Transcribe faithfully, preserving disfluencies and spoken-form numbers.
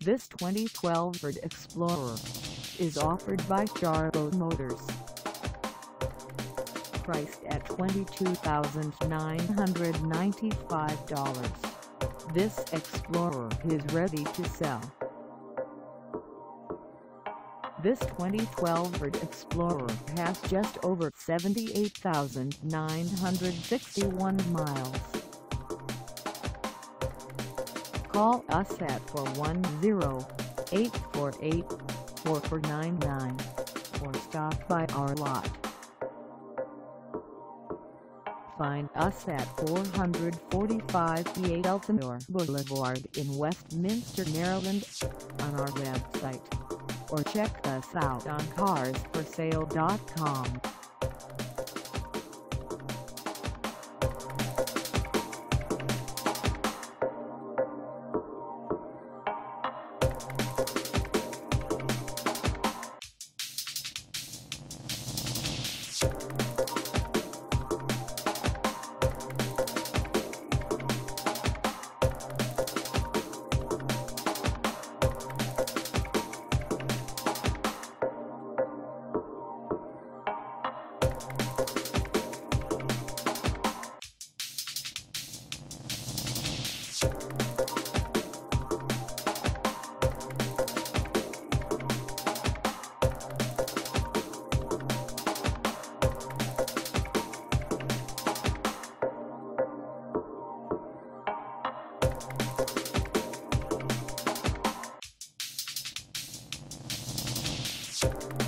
This twenty twelve Ford Explorer is offered by Jarboe Motors. Priced at twenty-two thousand nine hundred ninety-five dollars, this Explorer is ready to sell. This twenty twelve Ford Explorer has just over seventy-eight thousand nine hundred sixty-one miles. Call us at four one zero, eight four eight, four four nine nine or stop by our lot. Find us at four forty-five E Baltimore Boulevard in Westminster, Maryland, on our website, or check us out on cars for sale dot com. You